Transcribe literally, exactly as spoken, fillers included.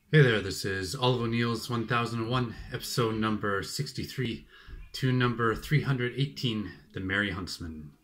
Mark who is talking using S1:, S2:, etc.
S1: Hey there, this is Olive O'Neill's one thousand one, episode number sixty-three, to number three hundred eighteen, The Merry Huntsman.